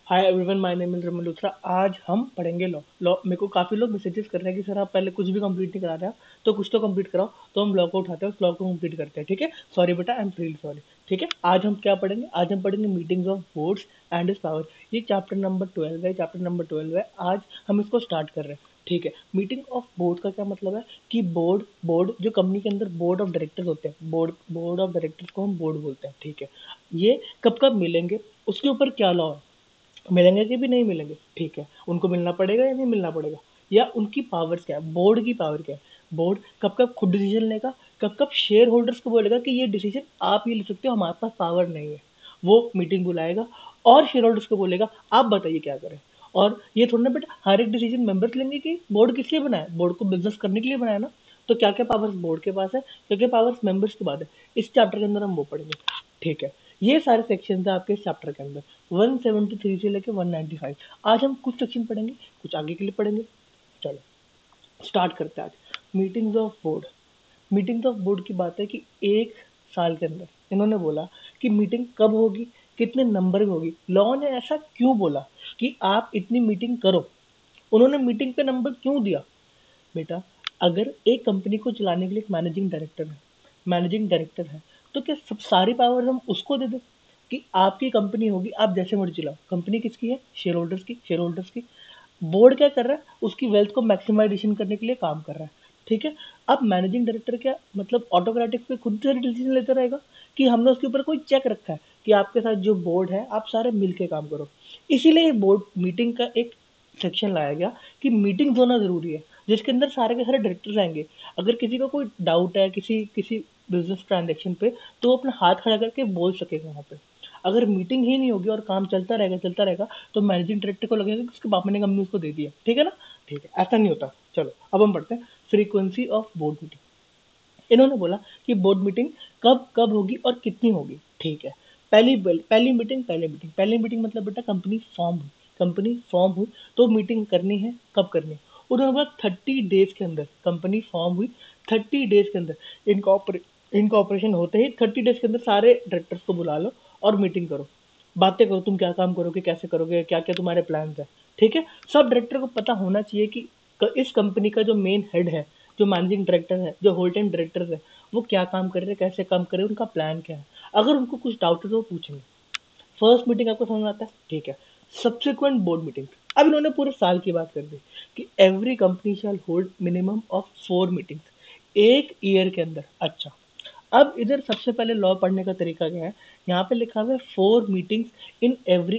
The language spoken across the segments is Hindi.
Hi everyone, my name is Raman Luthra. आज हम पढ़ेंगे लॉ। मेरे को काफ़ी लोग मैसेजेस कर रहे हैं कि सर आप पहले कुछ भी कंप्लीट नहीं करा रहे हो, तो कुछ तो कंप्लीट कराओ। तो हम लॉ को उठाते हैं, उस लॉ को कंप्लीट करते हैं। ठीक है, सॉरी बेटा, आई एम रियली सॉरी। ठीक है, आज हम क्या पढ़ेंगे? आज हम पढ़ेंगे meetings of boards and is power. ये चैप्टर नंबर 12 है, चैप्टर नंबर 12 है। आज हम इसको स्टार्ट कर रहे हैं। ठीक है, मीटिंग ऑफ बोर्ड का क्या मतलब है कि बोर्ड बोर्ड जो कंपनी के अंदर बोर्ड ऑफ डायरेक्टर्स होते हैं, बोर्ड ऑफ डायरेक्टर्स को हम बोर्ड बोलते हैं। ठीक है, ये कब कब मिलेंगे, उसके ऊपर क्या लॉ है, मिलेंगे कि भी नहीं मिलेंगे। ठीक है, उनको मिलना पड़ेगा या नहीं मिलना पड़ेगा, या उनकी पावर्स क्या है, बोर्ड की पावर क्या है, बोर्ड कब कब खुद डिसीजन लेगा, कब कब शेयर होल्डर्स को बोलेगा कि ये डिसीजन आप ये ले सकते हो, हमारे पास पावर नहीं है। वो मीटिंग बुलाएगा और शेयर होल्डर्स को बोलेगा आप बताइए क्या करें। और ये थोड़ा ना बेटा हर एक डिसीजन मेंबर्स लेंगे कि बोर्ड किस लिए बनाया, बोर्ड को बिजनेस करने के लिए बनाया ना। तो क्या क्या पावर्स बोर्ड के पास है, क्या क्या पावर्स मेंबर्स के पास है, इस चैप्टर के अंदर हम वो पढ़ेंगे। ठीक है, ये सारे सेक्शन है आपके इस चैप्टर के अंदर, 173 से लेके 195। आज हम कुछ सेक्शन पढ़ेंगे, कुछ आगे के लिए पढ़ेंगे। चलो स्टार्ट करते हैं आज। Meetings of board. Meetings of board की बात है कि एक साल के अंदर इन्होंने बोला कि मीटिंग कब होगी, कितने नंबर में होगी। लॉ ने ऐसा क्यों बोला कि आप इतनी मीटिंग करो, उन्होंने मीटिंग पे नंबर क्यों दिया? बेटा, अगर एक कंपनी को चलाने के लिए एक मैनेजिंग डायरेक्टर है, तो क्या सब सारी पावर हम उसको दे दें कि आपकी कंपनी होगी, आप जैसे मर्जी चलाओ। कंपनी किसकी है? शेयर होल्डर्स की। बोर्ड क्या कर रहा है? उसकी वेल्थ को मैक्सिमाइजेशन करने के लिए काम कर रहा है। ठीक है, अब मैनेजिंग डायरेक्टर क्या मतलब ऑटोक्रेटिक पे खुद से डिसीजन लेता रहेगा कि हमने उसके ऊपर कोई चेक रखा है कि आपके साथ जो बोर्ड है आप सारे मिलके काम करो। इसीलिए बोर्ड मीटिंग का एक सेक्शन लाया गया कि मीटिंग होना जरूरी है, जिसके अंदर सारे के सारे डायरेक्टर्स आएंगे। अगर किसी को कोई डाउट है किसी किसी बिजनेस ट्रांजेक्शन पे, तो वो अपना हाथ खड़ा करके बोल सकेगा वहाँ पे। अगर मीटिंग ही नहीं होगी और काम चलता रहेगा, तो मैनेजिंग डायरेक्टर को लगेगा कि उसके पापा ने कंपनी उसको दे दिया। ठीक है ना? ठीक है, ऐसा नहीं होता। चलो अब हम पढ़ते हैं फ्रीक्वेंसी ऑफ बोर्ड मीटिंग। इन्होंने बोला कि बोर्ड मीटिंग कब कब होगी और कितनी होगी। ठीक है, पहली मीटिंग मतलब बेटा कंपनी फॉर्म हुई तो मीटिंग करनी है, कब करनी है। उन्होंने बोला 30 डेज के अंदर कंपनी फॉर्म हुई, 30 डेज के अंदर इनकॉपरेशन होते ही 30 डेज के अंदर सारे डायरेक्टर्स को बुला लो और मीटिंग करो, बातें करो, तुम क्या काम करोगे, कैसे करोगे, क्या क्या तुम्हारे प्लान है। ठीक है, सब डायरेक्टर को पता होना चाहिए कि इस कंपनी का जो मेन हेड है, जो मैनेजिंग डायरेक्टर है, जो होल टाइम डायरेक्टर है, वो क्या काम कर रहे हैं, कैसे काम कर रहे हैं, उनका प्लान क्या है। अगर उनको कुछ डाउट है तो वो पूछेंगे। फर्स्ट मीटिंग आपको समझ में आता है? ठीक है, सब्सिक्वेंट बोर्ड मीटिंग। अब इन्होंने पूरे साल की बात कर दी कि every company shall hold minimum of 4 meetings एक ईयर के अंदर। अच्छा, अब इधर सबसे पहले लॉ पढ़ने का तरीका क्या है, यहाँ पे लिखा हुआ है 4 मीटिंग्स इन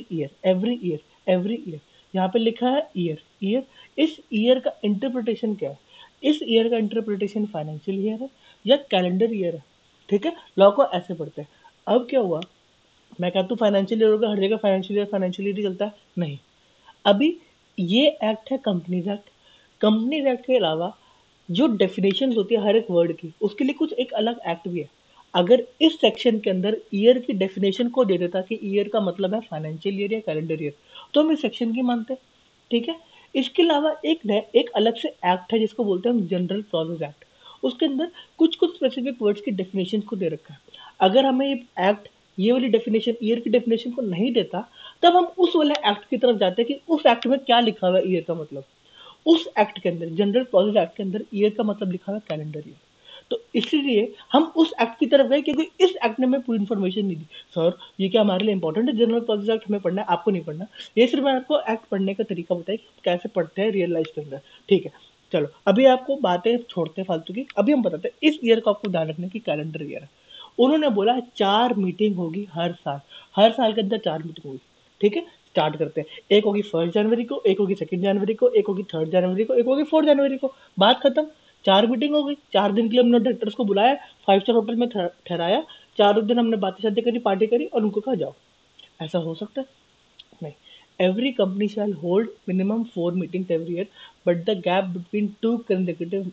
एवरी ईयर। यहाँ पे लिखा है ईयर। इस ईयर का इंटरप्रिटेशन क्या है? इस ईयर का इंटरप्रिटेशन फाइनेंशियल ईयर है या कैलेंडर ईयर है। ठीक है, लॉ को ऐसे पढ़ते हैं। अब क्या हुआ, मैं कहता हूँ फाइनेंशियल ईयर होगा, हर जगह फाइनेंशियल ईयर ही चलता है? नहीं। अभी ये एक्ट है कंपनीज एक्ट। कंपनीज एक्ट के अलावा जो डेफिनेशन होती है हर एक वर्ड की, उसके लिए कुछ एक अलग एक्ट भी है। अगर इस सेक्शन के अंदर ईयर की डेफिनेशन को दे देता कि ईयर का मतलब है फाइनेंशियल ईयर या कैलेंडर ईयर, तो हम इस सेक्शन की मानते हैं। ठीक है, इसके अलावा एक अलग से एक्ट है जिसको बोलते हैं हम जनरल क्लॉजेज एक्ट। उसके अंदर कुछ कुछ स्पेसिफिक वर्ड्स की डेफिनेशन को दे रखा है। अगर हमें ये एक्ट ये वाली डेफिनेशन ईयर की डेफिनेशन को नहीं देता, तब हम उस वाले एक्ट की तरफ जाते हैं कि उस एक्ट में क्या लिखा हुआ है ईयर का मतलब। उस एक्ट के अंदर जनरल क्लॉजेज एक्ट के अंदर ईयर का मतलब लिखा हुआ है कैलेंडर ईयर। तो इसलिए हम उस एक्ट की तरफ गए क्योंकि इस एक्ट ने हमें पूरी इन्फॉर्मेशन नहीं दी। सर ये क्या हमारे लिए इंपॉर्टेंट है? जनरल क्लॉजेज एक्ट हमें पढ़ना है, आपको नहीं पढ़ना। ये सिर्फ मैं आपको एक्ट पढ़ने का तरीका बताया कि कैसे पढ़ते हैं रियल लाइफ के अंदर। ठीक है, चलो अभी आपको बातें छोड़ते हैं फालतू की, अभी हम बताते हैं इस ईयर का आपको ध्यान रखने की कैलेंडर ईयर है। उन्होंने बोला 4 मीटिंग होगी हर साल के अंदर 4 मीटिंग होगी। ठीक है, स्टार्ट करते हैं। एक होगी 1 जनवरी को, एक होगी 2 जनवरी को, एक होगी 3 जनवरी को, एक होगी 4 जनवरी को। बात खत्म। 4 मीटिंग हो गई, 4 दिन के लिए हमने डायरेक्टर्स को बुलाया, 5 स्टार होटल में ठहराया, चारों दिन हमने बातें शातें करी, पार्टी करी और उनको कहा जाओ। ऐसा हो सकता है? नहीं। Every company shall hold minimum 4 meetings every year, but the gap between two consecutive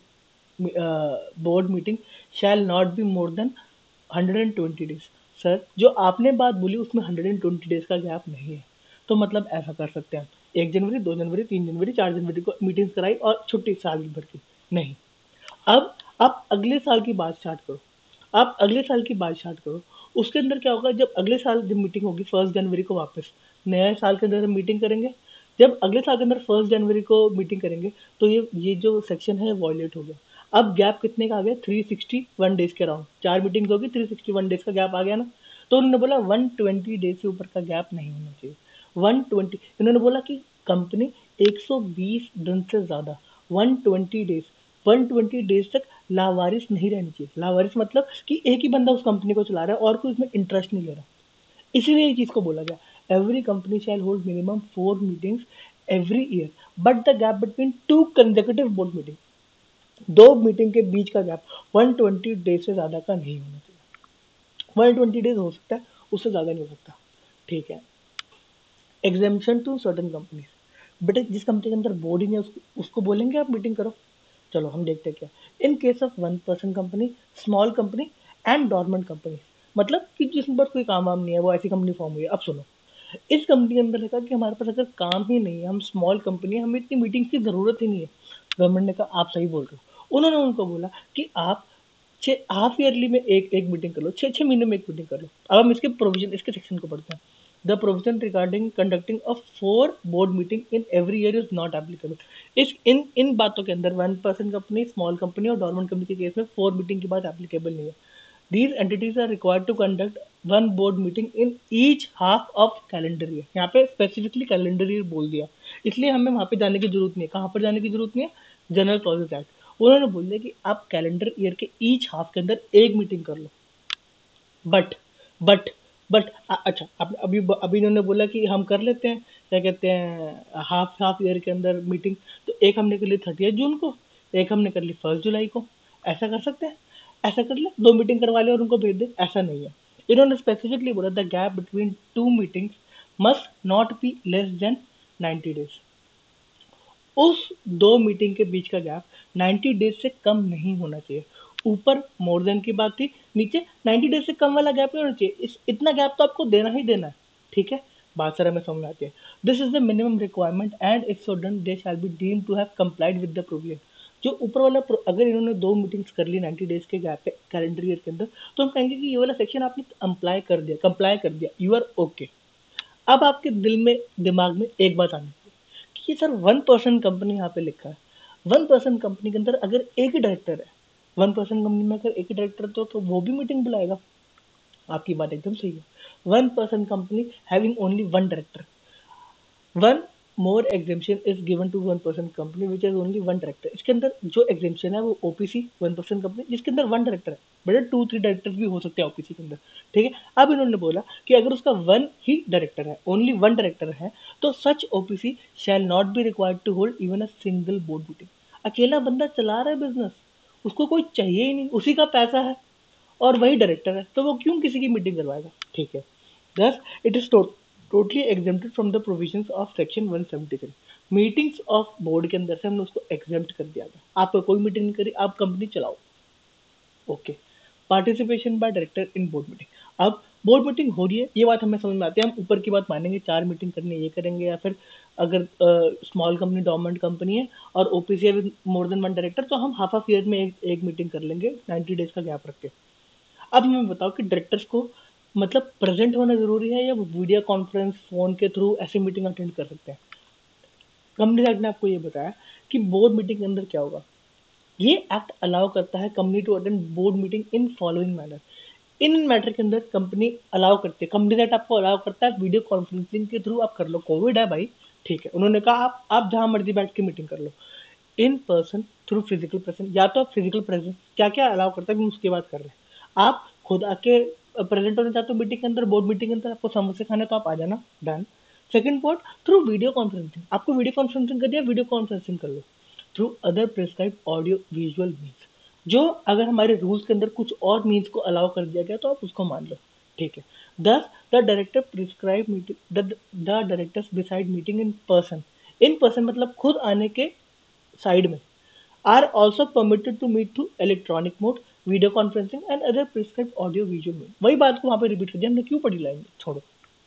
board meeting shall not be more than 120 days. Sir जो आपने बात बोली उसमें 120 डेज का गैप नहीं है। तो मतलब ऐसा कर सकते हैं, 1 जनवरी, 2 जनवरी, 3 जनवरी, 4 जनवरी को मीटिंग्स कराई और छुट्टी साल भर की। नहीं। अब आप अगले साल की बात स्टार्ट करो। आप अगले साल की बात स्टार्ट करो। उसके अंदर क्या होगा, जब अगले साल जब मीटिंग होगी 1 जनवरी को वापस, नए साल के अंदर हम मीटिंग करेंगे, जब अगले साल के अंदर 1 जनवरी को मीटिंग करेंगे तो ये जो सेक्शन है वॉयलेट हो गया। अब गैप कितने का आ गया? 361 डेज के अराउंड, 4 मीटिंग होगी, 361 डेज का गैप आ गया ना। तो उन्होंने बोला 120 डेज से ऊपर का गैप नहीं होना चाहिए। 120, इन्होंने बोला कि कंपनी 120 दिन से ज्यादा 120 डेज 120 डेज तक लावारिस नहीं रहनी चाहिए। लावारिस मतलब कि एक ही बंदा उस कंपनी को चला रहा है और कोई उसमें इंटरेस्ट नहीं ले रहा। इसीलिए ये चीज को बोला गया, every company shall hold minimum 4 meetings every year, but the gap between 2 consecutive board meeting, 2 meeting के बीच का गैप 120 डेज से ज्यादा का नहीं होना चाहिए। 120 डेज हो सकता है, उससे ज्यादा नहीं हो सकता। ठीक है। एग्जामेशन टू सर्टन कंपनीज, बेटे जिस कंपनी के अंदर बोर्ड ही नहीं है उसको बोलेंगे आप मीटिंग करो। चलो हम देखते हैं क्या। In case of 1 person company, small company and dormant company, मतलब कि जिसमें पर कोई काम वाम नहीं है, वो ऐसी कंपनी फॉर्म हुई है। अब सुनो, इस कंपनी के अंदर लिखा कि हमारे पास अगर काम ही नहीं है, हम स्मॉल कंपनी है, हमें इतनी मीटिंग्स की जरूरत ही नहीं है। गवर्नमेंट ने कहा आप सही बोल रहे हो। उन्होंने उनको बोला कि आप छः हाफ ईयरली में एक एक मीटिंग कर लो, 6 6 महीने में एक मीटिंग कर लो। अब हम इसके प्रोविजन, इसके सेक्शन को पढ़ते हैं। The provision regarding conducting of 4 board meeting in every year is not applicable. इस इन बातों के अंदर 1 पर्सन कंपनी, स्मॉल कंपनी और डॉर्मेंट कंपनी के केस में 4 मीटिंग की बात एप्लीकेबल नहीं है। These entities are required to conduct one board meeting in each half of calendar year। यहाँ पे स्पेसिफिकली कैलेंडर ईयर बोल दिया, इसलिए हमें वहां पे जाने की जरूरत नहीं है। कहाँ पर जाने की जरूरत नहीं है? General clauses act. उन्होंने बोल दिया कि आप कैलेंडर ईयर के ईच हाफ के अंदर एक मीटिंग कर लो। बट बट बट अच्छा, अभी अभी इन्होंने बोला कि हम कर लेते हैं, क्या कहते हैं, हाफ हाफ ईयर के अंदर मीटिंग। तो एक हमने कर ली 30 जून को, एक हमने कर ली 1 जुलाई को। ऐसा कर सकते हैं? ऐसा कर ले, 2 मीटिंग करवा ले और उनको भेज दे, ऐसा नहीं है। इन्होंने स्पेसिफिकली बोला the gap between 2 meetings must not be less than 90 days. उस 2 मीटिंग के बीच का गैप 90 डेज से कम नहीं होना चाहिए। ऊपर मोर देन की बात थी, नीचे 90 डेज से कम वाला गैप नहीं होना चाहिए। इतना गैप तो आपको देना ही देना है। ठीक है, बात सर हमें समझ में आती है। This is the minimum requirement and if so done they shall be deem to have complied with the provision. जो ऊपर वाला अगर इन्होंने 2 मीटिंग्स कर ली 90 डेज के गैप पे कैलेंडर ईयर के अंदर, तो हम कहेंगे कि ये वाला सेक्शन आपने कंप्लाई कर दिया, यू आर ओके। अब आपके दिल में, दिमाग में एक बात आनी चाहिए कि ये सर 1 पर्सन कंपनी यहाँ पे लिखा है। 1 पर्सन कंपनी के अंदर अगर एक ही डायरेक्टर है, 1 पर्सन कंपनी में अगर एक ही डायरेक्टर तो वो भी मीटिंग बुलाएगा। आपकी बात एकदम सही है। 1 person company having only 1 director, one more exemption is given to 1 person company which is only 1 director. इसके अंदर जो एग्जेम्पशन है वो ओपीसी 1 पर्सन कंपनी जिसके अंदर 1 डायरेक्टर है। बेटा 2 3 डायरेक्टर भी हो सकते हैं ओपीसी के अंदर। ठीक है, अब इन्होंने बोला कि अगर उसका 1 ही डायरेक्टर है, ओनली 1 डायरेक्टर है, तो such OPC shall not be required to hold even a single board meeting. अकेला बंदा चला रहा है बिजनेस, उसको कोई चाहिए ही नहीं, उसी का पैसा है और वही डायरेक्टर है, तो वो क्यों किसी की मीटिंग करवाएगा? ठीक है। Thus, it is totally exempted from the provisions of section 173। Meetings of board के अंदर से हमने उसको एग्जेम्प्ट कर दिया गया। आपको कोई मीटिंग नहीं करी, आप कंपनी चलाओ, okay. Participation by director in board meeting, अब बोर्ड मीटिंग हो रही है, ये बात हमें समझ में आती है, हम ऊपर की बात मानेंगे, 4 मीटिंग करनी है ये करेंगे, या फिर अगर स्मॉल कंपनी डोमेंट कंपनी है और ओपीसी है विद मोर देन 1 डायरेक्टर, तो हम हाफ ऑफ ईयर में एक मीटिंग कर लेंगे 90 डेज का गैप रख के। अब हमें बताओ कि डायरेक्टर्स को मतलब प्रेजेंट होना जरूरी है या वो वीडियो कॉन्फ्रेंस फोन के थ्रू ऐसी मीटिंग अटेंड कर सकते हैं? कंपनी एक्ट ने आपको ये बताया कि बोर्ड मीटिंग के अंदर क्या होगा। ये एक्ट अलाउ करता है company to attend board meeting in following manner. इन मैटर के अंदर कंपनी अलाउ करती है, कंपनी एक्ट आपको अलाउ करता है वीडियो कॉन्फ्रेंसिंग के थ्रू आप कर लो। कोविड है भाई, ठीक है, उन्होंने कहा आप जहां मर्जी बैठ के मीटिंग कर लो। In person through physical presence, या तो आप फिजिकल प्रेजेंस क्या क्या अलाउ करता है हम उसकी बात कर रहे हैं। आप खुद आके प्रेजेंट होना चाहते हो मीटिंग के अंदर, बोर्ड मीटिंग के अंदर, आपको समोसे खाने तो आप आ जाना, done. Second point, through video conferencing, आपको वीडियो कॉन्फ्रेंसिंग कर दिया, वीडियो कॉन्फ्रेंसिंग कर लो। Through other prescribe audio visual means, जो अगर हमारे रूल्स के अंदर कुछ और मीन्स को अलाउ कर दिया गया तो आप उसको मान लो। ठीक है। दस, the director prescribe meeting, the directors decide meeting in person. In person मतलब खुद आने के साइड में, are also permitted to meet through electronic mode, video conferencing and other prescribe audio visual mode. वही बात को वहां पे रिपीट कर दिया हमने, क्यों पढ़ी लाइन, छोड़ो,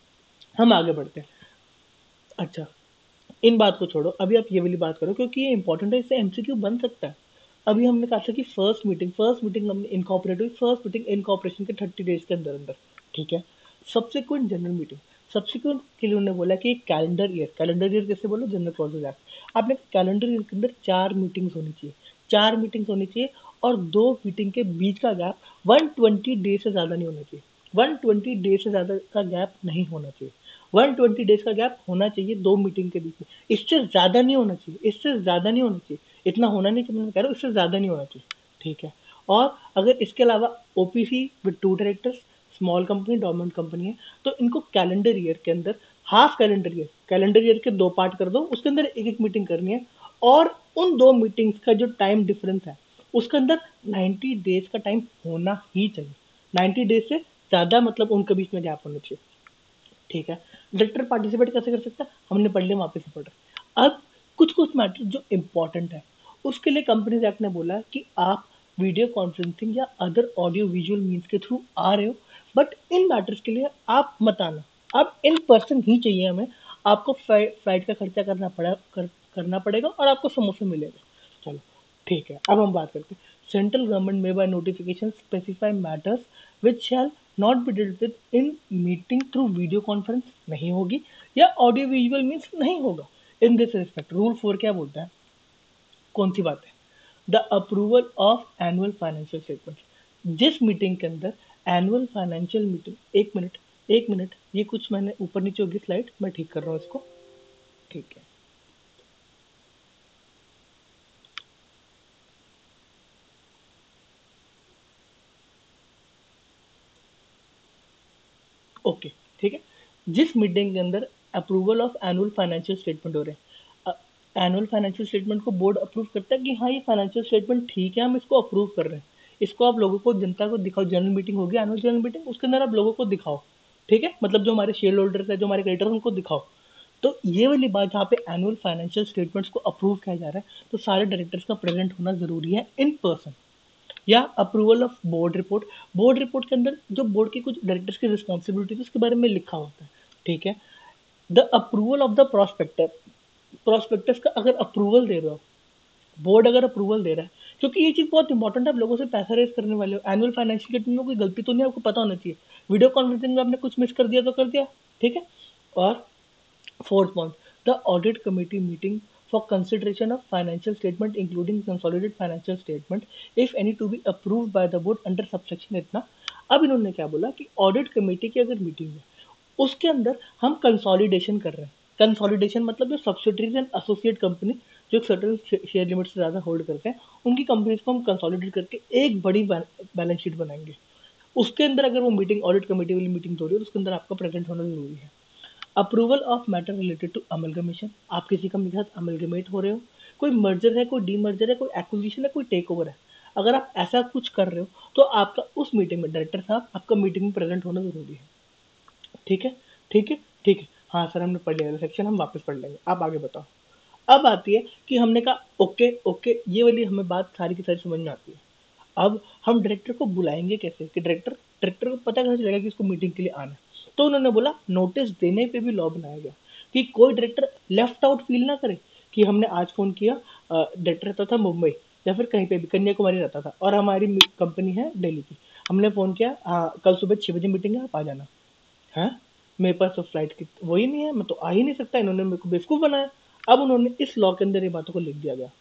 हम आगे बढ़ते हैं। अच्छा, इन बात को छोड़ो, अभी आप ये वाली बात करो क्योंकि ये इंपॉर्टेंट है, इससे एमसीक्यू बन सकता है। अभी हमने कहा था कि फर्स्ट मीटिंग हमने इनकॉर्पोरेट हुई, फर्स्ट मीटिंग इनकॉर्पोरेशन के 30 डेज के अंदर अंदर। ठीक है। सब्सिक्वेंट जनरल मीटिंग, सब्सिक्वेंट के लिए उन्होंने बोला कि कैलेंडर ईयर कैसे बोलो, जनरल क्लॉजेज एक्ट, आपने कैलेंडर ईयर के अंदर 4 मीटिंग्स होनी चाहिए, 4 मीटिंग्स होनी चाहिए, और 2 मीटिंग के बीच का गैप 120 डेज से ज़्यादा नहीं होना चाहिए, 120 डेज से ज़्यादा का गैप नहीं होना चाहिए, 120 डेज का गैप होना चाहिए 2 मीटिंग के बीच में, इससे ज़्यादा नहीं होना चाहिए, इससे ज़्यादा नहीं होना चाहिए, इतना होना नहीं चाहिए, मैं कह रहा हूँ इससे ज़्यादा नहीं होना चाहिए, ठीक है। और अगर इसके अलावा OPC with 2 directors, small company, dormant company है, तो इनको कैलेंडर ईयर के अंदर, हाफ कैलेंडर ईयर के 2 पार्ट कर दो, उसके अंदर एक एक मीटिंग करनी है, और उन 2 मीटिंग्स का जो टाइम डिफरेंस है उसके अंदर 90 डेज का टाइम होना ही चाहिए, 90 डेज से ज्यादा मतलब उनके बीच में गैप होना चाहिए, ठीक है। डायरेक्टर पार्टिसिपेट कैसे कर सकता है, हमने पढ़ लिया, वापस से पढ़ रहे। अब कुछ कुछ मैटर जो इंपॉर्टेंट है, उसके लिए कंपनीज एक्ट ने बोला कि आप वीडियो कॉन्फ्रेंसिंग या अदर ऑडियो विजुअल मीन्स के थ्रू आ रहे हो, बट इन मैटर्स के लिए आप मत आना, अब इन पर्सन ही चाहिए हमें, आपको फ्लाइट का खर्चा करना पड़ेगा और आपको समोसे मिलेगा, चलो ठीक है। अब हम बात करते हैं, सेंट्रल गवर्नमेंट में by notification specify matters which shall not be dealt with in meeting through video conference नहीं होगी, या ऑडियो विजुअल मीन्स नहीं होगा। इन दिस रिस्पेक्ट रूल 4 क्या बोलता है, कौन सी बात है, the approval of annual financial statement, जिस मीटिंग के अंदर एनुअल फाइनेंशियल मीटिंग, एक मिनट ये कुछ मैंने ऊपर नीचे होगी स्लाइड, मैं ठीक कर रहा हूँ इसको, ठीक है। ओके, ठीक है। जिस मीटिंग के अंदर approval of annual financial statement हो रहे हैं, एनुअल फाइनेंशियल स्टेटमेंट को बोर्ड अप्रूव करता है कि हाँ ये फाइनेंशियल स्टेटमेंट ठीक है, हम इसको अप्रूव कर रहे हैं, इसको आप लोगों को, जनता को दिखाओ, जनरल मीटिंग होगी, एनुअल जनरल मीटिंग, उसके अंदर आप लोगों को दिखाओ, ठीक है, मतलब जो हमारे शेयर होल्डर्स है, जो हमारे क्रेडिटर, उनको दिखाओ। तो ये वाली बात जहाँ पे एनुअल फाइनेंशियल स्टेटमेंट्स को अप्रूव किया जा रहा है, तो सारे डायरेक्टर्स का प्रेजेंट होना जरूरी है इन पर्सन। या अप्रूवल ऑफ बोर्ड रिपोर्ट के अंदर जो बोर्ड के कुछ डायरेक्टर्स की रिस्पॉन्सिबिलिटी है उसके बारे में लिखा होता है, ठीक है। The approval of the prospectus का अगर अप्रूवल दे रहे हो, बोर्ड अगर अप्रूवल दे रहा है, क्योंकि ये चीज बहुत इंपॉर्टेंट है, आप लोगों से पैसा रेज करने वाले हो, एनुअल फाइनेंशियल स्टेटमेंट में कोई गलती तो नहीं है, आपको पता होना चाहिए, वीडियो कॉन्फ्रेंसिंग में आपने कुछ मिस कर दिया तो कर दिया, ठीक है। और fourth point, the audit committee meeting for consideration of financial statement including consolidated financial statement if any to be approved by the board under subsection इतना। अब इन्होंने क्या बोला कि ऑडिट कमेटी की अगर मीटिंग है, उसके अंदर हम कंसोलिडेशन कर रहे हैं, कंसोलिडेशन मतलब जो सब्सिडरीज एंड एसोसिएट कंपनी जो सर्टेन शेयर लिमिट से ज़्यादा होल्ड करते हैं, उनकी कंपनीज को हम कंसोलिडेट करके एक बड़ी बैलेंस शीट बनाएंगे, उसके अंदर अगर वो मीटिंग ऑडिट कमेटी वाली मीटिंग हो रही है, तो उसके अंदर आपका प्रेजेंट होना जरूरी है। Approval of matter related to amalgamation, आप किसी कंपनी के साथ अमलगमेट हो रहे हो, कोई मर्जर है, कोई डीमर्जर है, कोई एक्विजिशन है, कोई टेक ओवर है, अगर आप ऐसा कुछ कर रहे हो, तो आपका उस मीटिंग में, डायरेक्टर साहब आपका मीटिंग में प्रेजेंट होना जरूरी है, ठीक है, ठीक है, ठीक है। हाँ सर, हमने पढ़ लिया सेक्शन, हम वापस पढ़ लेंगे, आप आगे बताओ। अब आती है कि हमने कहा ओके ओके, ये वाली हमें बात सारी की सारी समझ में आती है। अब हम डायरेक्टर को बुलाएंगे कैसे, कि डायरेक्टर को पता कैसे चलेगा कि इसको मीटिंग के लिए आना है, तो उन्होंने बोला नोटिस देने पे भी लॉ बनाया गया कि कोई डायरेक्टर लेफ्ट आउट फील ना करे, कि हमने आज फोन किया, डायरेक्टर रहता था मुंबई या फिर कहीं पे भी, कन्याकुमारी रहता था, और हमारी कंपनी है दिल्ली की, हमने फोन किया, कल सुबह 6 बजे मीटिंग है, आप आ जाना है, मेरे पास तो फ्लाइट की वही नहीं है, मैं तो आ ही नहीं सकता, इन्होंने मेरे को बेवकूफ बनाया। अब उन्होंने इस लॉ के अंदर ये बातों को लिख दिया गया,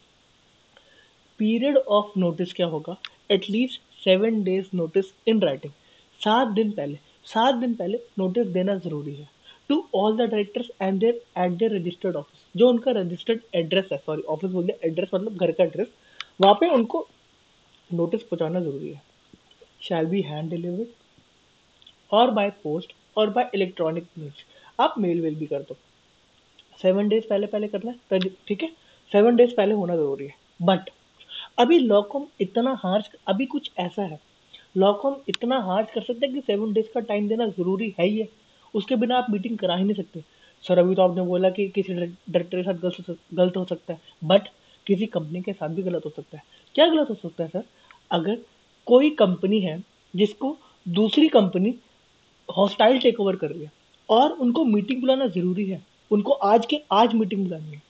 पीरियड ऑफ नोटिस क्या होगा, at least 7 days notice in writing, 7 दिन पहले, 7 दिन पहले नोटिस देना जरूरी है, to all the directors and their at their registered office, जो उनका रजिस्टर्ड एड्रेस है, सॉरी ऑफिस बोल दिया, एड्रेस मतलब घर का एड्रेस, वहां पे उनको नोटिस पहुंचाना जरूरी है। शैल बी हैंड डिलीवर्ड और बाय पोस्ट और बाय इलेक्ट्रॉनिक मीन्स, आप मेल वेल भी कर दो, 7 डेज पहले पहले करना है ठीक है, 7 डेज पहले होना जरूरी है। बट अभी लॉ को हम इतना हार्श, अभी कुछ ऐसा है, लॉ को हम इतना हार्श कर सकते हैं कि 7 डेज का टाइम देना जरूरी है ही है, उसके बिना आप मीटिंग करा ही नहीं सकते। सर अभी तो आपने बोला कि किसी डायरेक्टर के साथ गलत हो सकता है, बट किसी कंपनी के साथ भी गलत हो सकता है। क्या गलत हो सकता है सर, अगर कोई कंपनी है जिसको दूसरी कंपनी हॉस्टाइल टेक ओवर कर रही है, और उनको मीटिंग बुलाना जरूरी है, उनको आज के आज मीटिंग बुलानी है,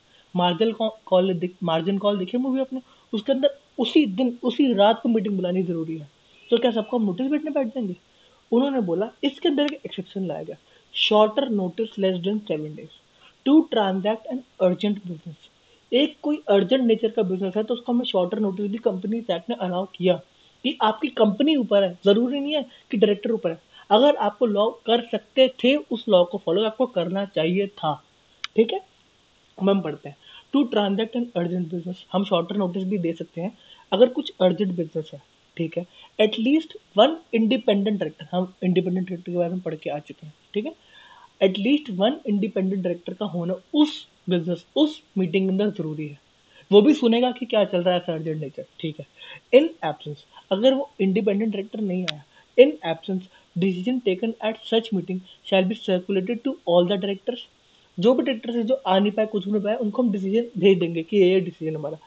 मार्जिन कॉल देखिए मूवी अपने, उसके अंदर उसी दिन उसी रात को मीटिंग बुलानी जरूरी है, तो क्या सबको हम नोटिस भेजने बैठ जाएंगे। उन्होंने बोला इसके अंदर एक एक्सेप्शन लाया गया, shorter notice less than 7 days to transact an urgent business. एक कोई अर्जेंट नेचर का बिजनेस है तो उसको हमें शॉर्टर नोटिस भी कंपनी एक्ट ने अलाउ किया कि आपकी कंपनी ऊपर है, जरूरी नहीं है कि डायरेक्टर ऊपर है। अगर आपको लॉ कर सकते थे उस लॉ को फॉलो आपको करना चाहिए था। ठीक है, हम पढ़ते हैं to transact an urgent business. हम शॉर्टर नोटिस भी दे सकते हैं अगर कुछ अर्जेंट बिजनेस है। ठीक है, एटलीस्ट वन इंडिपेंडेंट डायरेक्टर, हम इंडिपेंडेंट डायरेक्टर के बारे में पढ़ के आ चुके हैं। ठीक है, एटलीस्ट वन इंडिपेंडेंट डायरेक्टर का होना उस बिजनेस उस मीटिंग के अंदर जरूरी है। वो भी सुनेगा कि क्या चल रहा है सर्जेंट नेचर। ठीक है, इन एब्सेंस, अगर वो इंडिपेंडेंट डायरेक्टर नहीं आया, in absence decision taken at such meeting shall be circulated to all the directors. जो भी डायरेक्टर है जो आ नहीं पाए, कुछ नहीं पाए, उनको हम डिसीजन भेज देंगे कि ये डिसीजन हमारा,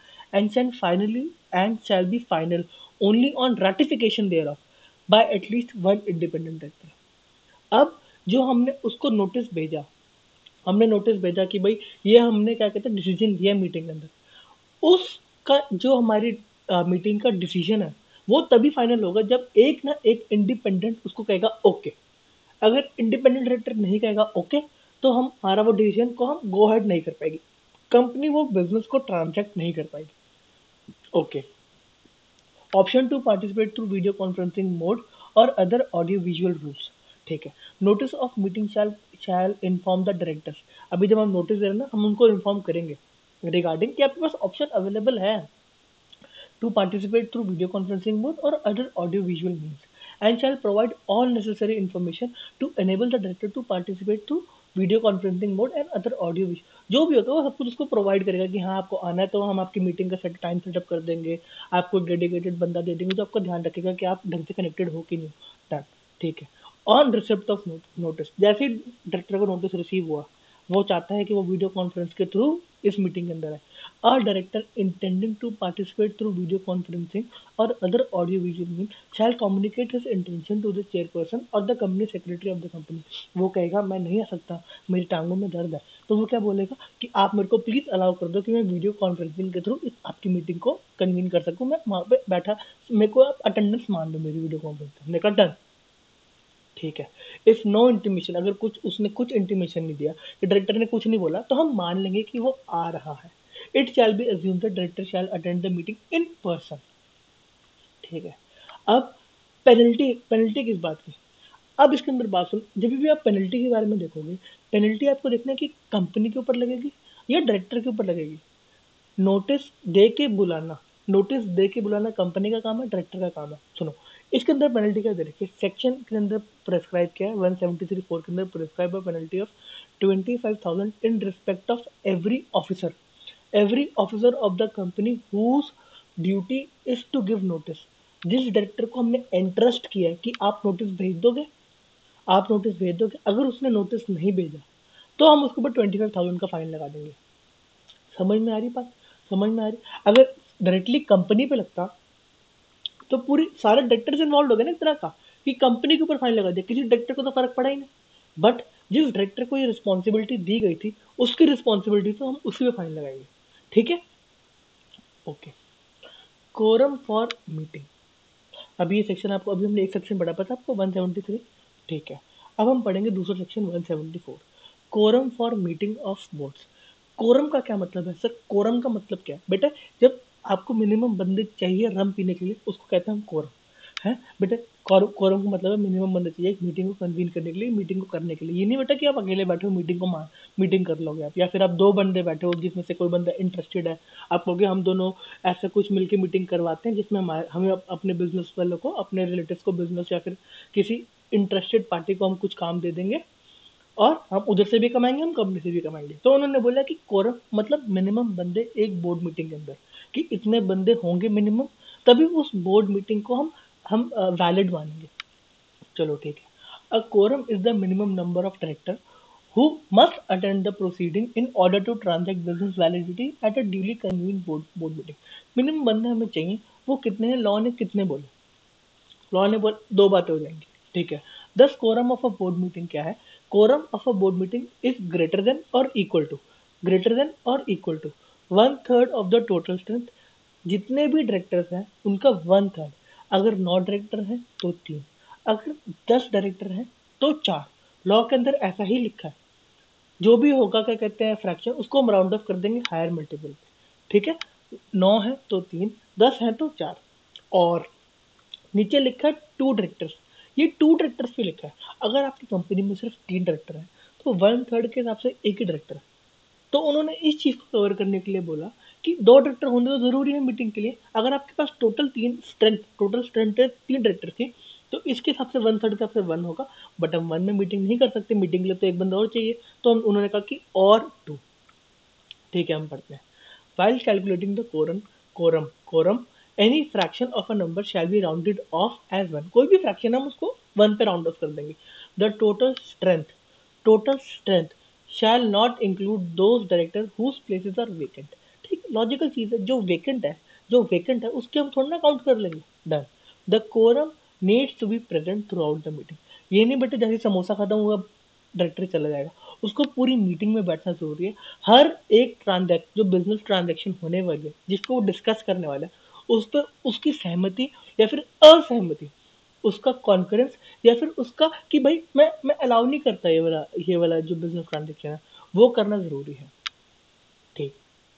and shall be final only on ratification thereof by at least one independent director. अब जो हमने उसको नोटिस भेजा, हमने नोटिस भेजा कि भाई ये हमने क्या कहते हैं डिसीजन लिया मीटिंग के अंदर, उसका जो हमारी मीटिंग का डिसीजन है वो तभी फाइनल होगा जब एक ना एक इंडिपेंडेंट उसको कहेगा ओके। अगर इंडिपेंडेंट डायरेक्टर नहीं कहेगा ओके तो हम हमारा वो डिसीजन को हम गो हेड नहीं कर पाएगी, कंपनी वो बिजनेस को ट्रांजैक्ट नहीं कर पाएगी। Okay, option to participate through video conferencing mode और अदर ऑडियो विजुअल रूल्स। ठीक है, notice of meeting shall inform the directors. अभी जब हम नोटिस दे रहे हैं ना, हम उनको इन्फॉर्म करेंगे रिगार्डिंग कि आपके पास ऑप्शन अवेलेबल है to participate through video conferencing mode or other audio-visual means, and shall provide all necessary information to enable the director to participate through video conferencing mode and other audio जो भी होगा वो सब कुछ उसको प्रोवाइड करेगा कि हाँ आपको आना है तो हम आपकी मीटिंग का टाइम सेटअप कर देंगे, आपको एक डेडिकेटेड बंदा दे देंगे जो आपका ध्यान रखेगा कि आप ढंग से कनेक्टेड हो कि नहीं हो। डन। ठीक है, ऑन रिसिप्ट ऑफ नोटिस, जैसे ही डायरेक्टर को नोटिस रिसीव हुआ, वो चाहता है कि वो वीडियो कॉन्फ्रेंस के थ्रू इस मीटिंग के अंदर है। A director intending to participate through video conferencing or other audio-visual means shall communicate his intention to the chairperson or the company secretary of the company। वो कहेगा मैं नहीं आ सकता, मेरी टांगों में दर्द है, तो वो क्या बोलेगा कि आप मेरे को प्लीज अलाउ कर दो कि मैं वीडियो कॉन्फ्रेंसिंग के थ्रू आपकी मीटिंग को कन्वीन कर सकूं, मैं वहां पे बैठा, मेरे को आप अटेंडेंस मान लो मेरी वीडियो कॉन्फ्रेंस ने का डन। ठीक है, इफ नो इंटीमेशन, अगर कुछ उसने कुछ इंटीमेशन नहीं दिया कि डायरेक्टर ने कुछ नहीं बोला तो हम मान लेंगे कि वो आ रहा है। It shall be assume the director shall attend the meeting in person. ठीक है, अब पेनल्टी, पेनल्टी किस बात की, अब इसके अंदर बात सुन, जब भी आप पेनल्टी के बारे में देखोगे, पेनल्टी आपको देखना है कि कंपनी के ऊपर लगेगी या डायरेक्टर के ऊपर लगेगी। नोटिस दे के बुलाना, नोटिस दे के बुलाना कंपनी का काम है, डायरेक्टर का काम है। सुनो, इसके अंदर पेनल्टी क्या दे रखी है, सेक्शन के अंदर प्रेस्क्राइब किया है 173(4) के अंदर प्रेस्क्राइब है penalty of 25,000 in respect of every officer of the company whose duty is to give notice. जिस डायरेक्टर को हमने एंट्रस्ट किया है कि आप नोटिस भेज दोगे, आप नोटिस भेज दोगे, अगर उसने नोटिस नहीं भेजा तो हम उसके ऊपर 25,000 का फाइन लगा देंगे। समझ में आ रही बात, समझ में आ रही। अगर डायरेक्टली कंपनी पे लगता तो पूरी सारे डायरेक्टर्स इन्वॉल्व हो गए ना एक तरह का, कि कंपनी के ऊपर फाइन लगा दिया, किसी डायरेक्टर को तो फर्क पड़ा ही नहीं। बट जिस डायरेक्टर को ये रिस्पॉन्सिबिलिटी दी गई थी उसकी रिस्पॉन्सिबिलिटी तो हम उसी पे फाइन लगाएंगे। ठीक है, ओके। कोरम फॉर मीटिंग, अभी ये सेक्शन आपको, अभी हमने एक सेक्शन पढ़ा, पता आपको 173। ठीक है, अब हम पढ़ेंगे दूसरा section 174, quorum for meeting of boards. Quorum का क्या मतलब है सर, कोरम का मतलब क्या है बेटा, जब आपको मिनिमम बंदे चाहिए रम पीने के लिए उसको कहते हैं हम कोरम है बेटा। कोरम का मतलब है मिनिमम बंदे चाहिए एक मीटिंग को कन्वीन करने के लिए, मीटिंग को करने के लिए। ये नहीं बेटा कि आप अकेले बैठे हो मीटिंग को मीटिंग कर लोगे आप, या फिर आप दो बंदे बैठे हो जिसमें से कोई बंदा इंटरेस्टेड है, आप कहोगे हम दोनों ऐसा कुछ मिलके मीटिंग करवाते हैं जिसमें हमें अपने बिजनेस वालों को, अपने रिलेटिव्स को बिजनेस या फिर किसी इंटरेस्टेड पार्टी को हम कुछ काम दे देंगे और हम उधर से भी कमाएंगे, हम कंपनी से भी कमाएंगे। तो उन्होंने बोला कि कोरम मतलब मिनिमम बंदे एक बोर्ड मीटिंग के अंदर, कि इतने बंदे होंगे मिनिमम, तभी उस बोर्ड मीटिंग को हम वैलिड मानेंगे। चलो ठीक है, a quorum is the minimum number of director who must attend the proceeding in order to transact business validity at a duly convened board meeting। Minimum बंदे हमें चाहिए, वो कितने हैं, लॉ ने कितने बोले, लॉ ने बोल दो बातें हो जाएंगी। ठीक है, दस quorum of a board meeting क्या है, quorum of a board meeting is greater than or equal to, greater than or equal to 1/3 of the total strength. जितने भी डायरेक्टर्स हैं उनका 1/3, अगर 9 डायरेक्टर हैं तो 3, अगर 10 डायरेक्टर हैं तो 4, लॉ के अंदर ऐसा ही लिखा है, जो भी होगा क्या कहते हैं फ्रैक्शन, उसको हम राउंड ऑफ कर देंगे हायर मल्टीपल पे। ठीक है, 9 है तो 3, 10 है तो 4। और नीचे लिखा है टू डायरेक्टर्स, ये टू डायरेक्टर्स पे लिखा है। अगर आपकी कंपनी में सिर्फ 3 डायरेक्टर हैं तो 1/3 के हिसाब से एक ही डायरेक्टर है। तो उन्होंने इस चीज को कवर करने के लिए बोला कि 2 डायरेक्टर होने तो जरूरी है मीटिंग के लिए। अगर आपके पास टोटल स्ट्रेंथ है 3 डायरेक्टर की, तो इसके हिसाब से 1/3 के हिसाब से 1 होगा। बट हम 1 में मीटिंग नहीं कर सकते, मीटिंग के लिए तो एक बंदा और चाहिए। तो उन्होंने कहा कि और 2। ठीक है, हम पढ़ते हैं। While calculating the quorum, any fraction of a number shall be rounded off as 1। कोई भी फ्रैक्शन हम उसको 1 पे राउंड ऑफ कर देंगे। The total strength shall not include those directors whose places are vacant। ठीक, लॉजिकल चीज है, जो वेकेंट है उसके हम थोड़ा ना काउंट कर लेंगे। Done. The quorum needs to be present throughout the meeting. ये नहीं बेटे जैसे समोसा खत्म हुआ डायरेक्टर चला जाएगा, उसको पूरी मीटिंग में बैठना जरूरी है। हर एक जो बिजनेस ट्रांजैक्शन होने वाली है, जिसको वो डिस्कस करने वाला है, उस पर उसकी सहमति या फिर असहमति, उसका कॉन्फिडेंस या फिर उसका कि भाई मैं अलाउ नहीं करता ये वाला जो बिजनेस ट्रांजेक्शन है, वो करना जरूरी है। ठीक।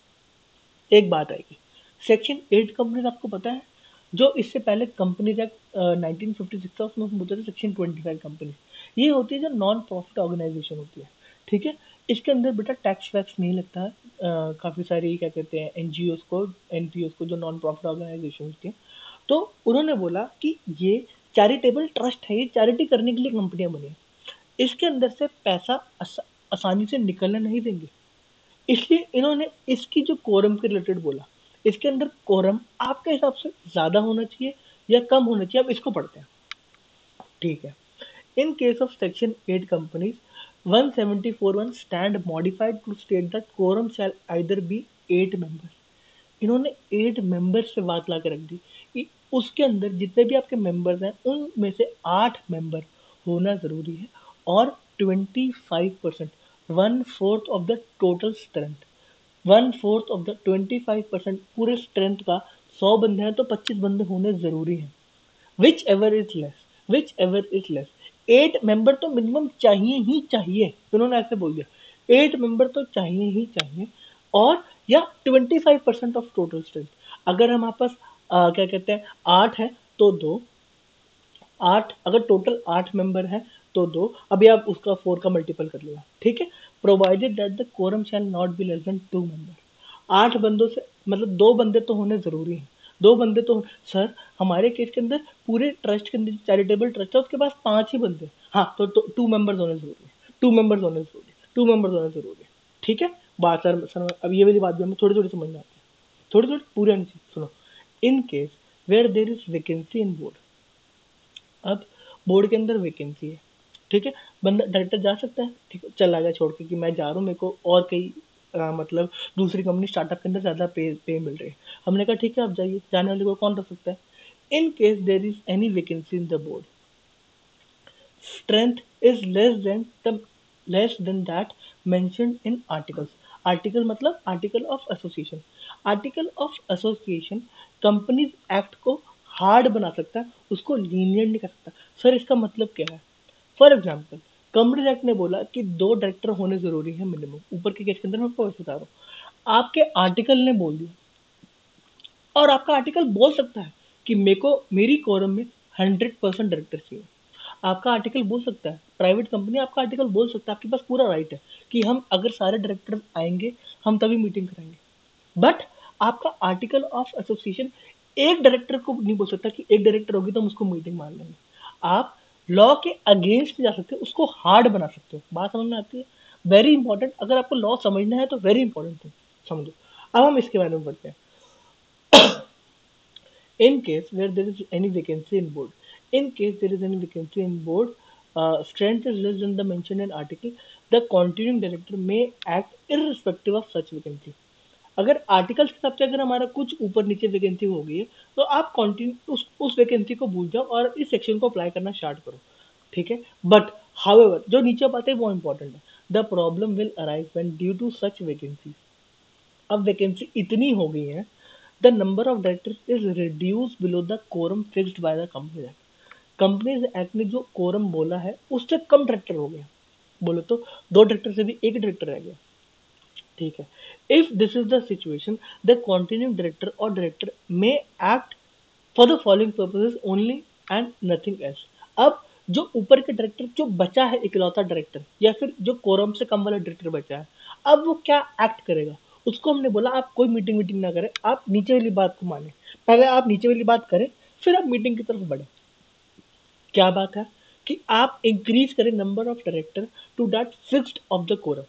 एक बात आएगी, सेक्शन 8 कंपनीज आपको पता है, जो इससे पहले कंपनीज एक्ट 1956 था, उसमें होते थे सेक्शन 25 कंपनी। ये होती है जो नॉन प्रॉफिट ऑर्गेनाइजेशन होती है। ठीक है, इसके अंदर बेटा टैक्स वैक्स नहीं लगता है। काफ़ी सारी क्या कहते हैं एनपीओस को जो नॉन प्रॉफिट ऑर्गेनाइजेशन होती है। तो उन्होंने बोला कि ये चैरिटेबल ट्रस्ट है, ये चैरिटी करने के लिए कंपनियां बनी हैं। इसके अंदर से पैसा आसानी से निकलने नहीं देंगे। इसलिए इन्होंने इसकी जो कोरम के रिलेटेड बोला, इसके अंदर कोरम आपके हिसाब से ज्यादा होना चाहिए या कम होना चाहिए, अब इसको पढ़ते हैं। ठीक है। In case of section 8 companies 1741 stand modified to state that quorum shall either be 8 members. इन्होंने 8 मेंबर्स से बात ला के रख दी कि उसके अंदर जितने भी आपके मेंबर्स हैं उनमें से 8 मेंबर होना जरूरी है। और 25%, 1/4 of the total strength, 1/4 of the 25% पूरे स्ट्रेंथ का, 100 बंदे हैं तो 25 बंदे होने जरूरी हैं। Whichever is less 8 member तो मिनिमम चाहिए ही चाहिए, उन्होंने ऐसे बोल दिया 8 मेंबर तो चाहिए ही चाहिए। और या 25% ऑफ टोटल स्ट्रेंथ। अगर हमारे पास क्या कहते हैं 8 है तो 2, 8 अगर टोटल 8 मेंबर है तो 2, अभी आप उसका 4 का मल्टीपल कर लिया। ठीक है, provided that the quorum shall not be less than 2 member. 8 बंदों से मतलब 2 बंदे तो होने जरूरी हैं। 2 बंदे तो सर, हमारे केस के अंदर पूरे ट्रस्ट के अंदर चैरिटेबल ट्रस्ट है, उसके पास 5 ही बंदे। हाँ तो 2 मेंबर्स होने जरूरी है, 2 मेंबर्स होने जरूरी है, 2 मेंबर्स होने जरूरी है। ठीक है, बात सर अब ये वाली बात भी हमें थोड़ी थोड़ी समझ में आती है, थोड़ी थोड़ी पूरी नहीं सुनो। In case where there is vacancy in board, अब बोर्ड के अंदर वैकेंसी है। ठीक है, बंदा डायरेक्टर जा सकता है, ठीक है, चला गया छोड़ के कि मैं जा रहा हूँ, मेरे को और कई मतलब दूसरी कंपनी स्टार्टअप के अंदर ज़्यादा पे मिल रही है। हमने कहा ठीक है आप जाइए, जाने वाले को कौन रोक सकता है। In case there is any vacancy in the board, strength is less than that mentioned in articles। Article मतलब article of association. Article of association companies act को हार्ड बना सकता है, उसको लीनियंट नहीं कर सकता। सर इसका मतलब क्या है? फॉर एग्जाम्पल, कंपनीज एक्ट ने बोला कि 2 डायरेक्टर होने जरूरी है मिनिमम, ऊपर के केस के अंदर मैं आपको वैसे बता रहा हूँ। आपके आर्टिकल ने बोल दिया, और आपका आर्टिकल बोल सकता है कि मेरे को मेरी कोरम में 100% डायरेक्टर चाहिए। आपका आर्टिकल बोल सकता है, प्राइवेट कंपनी आपका आर्टिकल बोल सकता है, आपके पास पूरा राइट है कि हम अगर सारे डायरेक्टर्स आएंगे हम तभी मीटिंग कराएंगे। बट आपका आर्टिकल ऑफ एसोसिएशन एक डायरेक्टर को नहीं बोल सकता कि एक डायरेक्टर होगी तो हम उसको मीटिंग मान लेंगे। आप लॉ के अगेंस्ट जा सकते हो, उसको हार्ड बना सकते हो। बात समझ में आती है? वेरी इंपॉर्टेंट, अगर आपको लॉ समझना है तो वेरी इंपॉर्टेंट थिंग समझो। अब हम इसके बारे में बढ़ते हैं। In case where there is any vacancy in board, in case there is any vacancy in board, strength is less than the mentioned in article, the continuing director may act irrespective of such vacancy। अगर आर्टिकल के हिसाब से अगर हमारा कुछ ऊपर नीचे वैकेंसी हो गई है, तो आप कंटिन्यू उस वैकेंसी को भूल जाओ और इस सेक्शन को अप्लाई करना स्टार्ट करो। ठीक है, बट हाउएवर जो नीचे बातें वो इंपॉर्टेंट है। The problem will arise when due to such vacancy, अब वैकेंसी इतनी हो गई है, the number of directors is reduced below the quorum fixed by the company act। Companies act ने जो कोरम बोला है उससे कम डायरेक्टर हो गया, बोलो तो 2 डायरेक्टर से भी 1 डायरेक्टर रह गया, ठीक है। If this is the situation, the continuing director or director may act for the following purposes only and nothing else. अब जो ऊपर के डायरेक्टर जो बचा है इकलौता डायरेक्टर या फिर जो कोरम से कम वाला डायरेक्टर बचा है, अब वो क्या एक्ट करेगा, उसको हमने बोला आप कोई मीटिंग मीटिंग ना करें, आप नीचे वाली बात को माने, पहले आप नीचे वाली बात करें फिर आप मीटिंग की तरफ बढ़े। क्या बात है कि आप इंक्रीज करें number of director to that fixed of the quorum.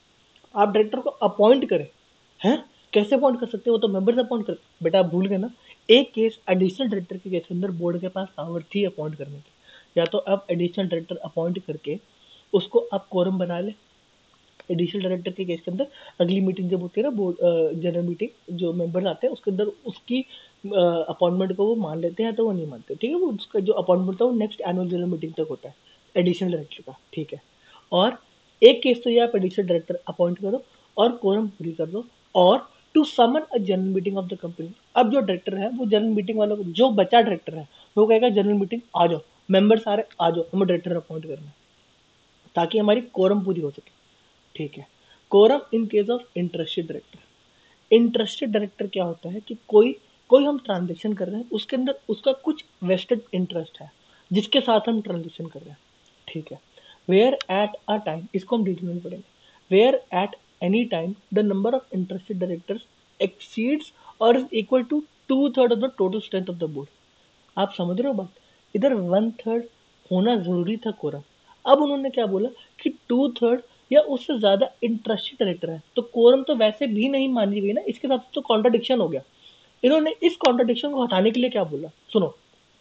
आप डायरेक्टर को अपॉइंट करें, हैं कैसे अपॉइंट कर सकते हो, वो तो मेंबर्स अपॉइंट कर, बेटा आप भूल गए ना। एक केस एडिशनल डायरेक्टर के केस के अंदर बोर्ड के पास पावर थी अपॉइंट करने की, या तो आप एडिशनल डायरेक्टर अपॉइंट करके उसको आप कोरम बना ले। एडिशनल डायरेक्टर के केस के अंदर अगली मीटिंग जब होती है ना बोर्ड जनरल मीटिंग, जो मेंबर्स आते हैं उसके अंदर उसकी अपॉइंटमेंट को वो मान लेते हैं तो वो नहीं मानते, ठीक है, वो उसका जो अपॉइंटमेंट था वो नेक्स्ट एनुअल जनरल मीटिंग तक होता है एडिशनल डायरेक्टर का, ठीक है। और एक केस तो ये आप एडिशनल डायरेक्टर अपॉइंट करो और कोरम पूरी कर दो, और to summon a general meeting of the company. अब जो डायरेक्टर है वो जनरल मीटिंग वालों को, जो बचा डायरेक्टर है वो कहेगा जनरल मीटिंग आ जाओ, मेंबर सारे आ जाओ, हमें डायरेक्टर अपॉइंट करना है, ताकि हमारी कोरम पूरी हो सके, ठीक है। Quorum in case of interested director. Interested director क्या होता है कि कोई कोई हम ट्रांजेक्शन कर रहे हैं उसके अंदर उसका कुछ वेस्टेड इंटरेस्ट है जिसके साथ हम ट्रांजेक्शन कर रहे हैं, ठीक है। वेयर एट अ टाइम, इसको हम डिटेल में पढ़ेंगे। Where at any time the number of interested directors exceeds or is equal to 2/3 of the total strength of the board. आप समझ रहे हो बात, इधर 1/3 होना जरूरी था कोरम। अब उन्होंने क्या बोला कि 2/3 या उससे ज्यादा इंटरेस्टेड डायरेक्टर है तो कोरम तो वैसे भी नहीं मानी गई ना, इसके साथ तो कॉन्ट्राडिक्शन हो गया। इन्होंने इस कॉन्ट्राडिक्शन को हटाने के लिए क्या बोला, सुनो।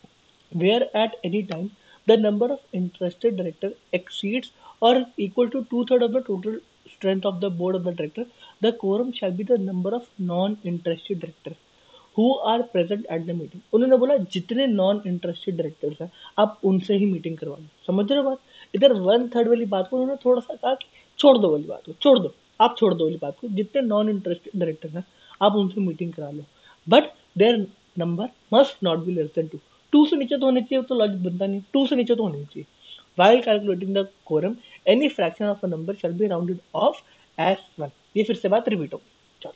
where at any time the number of interested director exceeds or is equal to 2/3 of the total strength of the board of the director, the quorum shall be the number of non-interested director who are present at the meeting। उन्होंने बोला जितने नॉन इंटरेस्टेड डायरेक्टर्स हैं आप उनसे ही मीटिंग करवा लो, समझ रहे हो बात। इधर 1/3 वाली बात को उन्होंने थोड़ा सा कहा कि छोड़ दो वाली बात को, छोड़ दो, आप छोड़ दो वाली बात को, जितने नॉन इंटरेस्टेड डायरेक्टर हैं आप उनसे मीटिंग करा लो, but their number must not be less than 2। 2 से नीचे तो होने चाहिए, तो लॉजिक बनता नहीं, 2 से नीचे तो होनी चाहिए। while calculating the quorum any fraction of a number shall be rounded off as 1। ये फिर से बात रिपीट होगी, चलो।